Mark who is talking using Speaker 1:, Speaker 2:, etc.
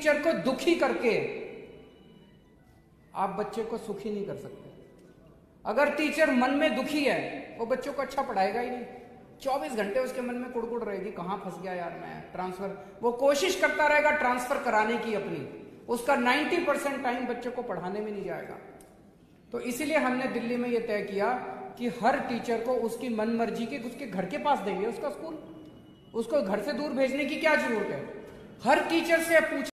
Speaker 1: Teacher को दुखी करके आप बच्चे को सुखी नहीं कर सकते। अगर टीचर मन में दुखी है वो बच्चों को अच्छा पढ़ाएगा ही नहीं। 24 घंटे उसके मन में कुड़कुड़ रहेगी, कहां फंस गया यार मैं, ट्रांसफर, वो कोशिश करता रहेगा ट्रांसफर कराने की अपनी, उसका 90% टाइम बच्चे को पढ़ाने में नहीं जाएगा। तो इसीलिए हमने दिल्ली में यह तय किया कि हर टीचर को उसकी मन मर्जी के उसके घर के पास देंगे उसका स्कूल, उसको घर से दूर भेजने की क्या जरूरत है। हर टीचर से पूछ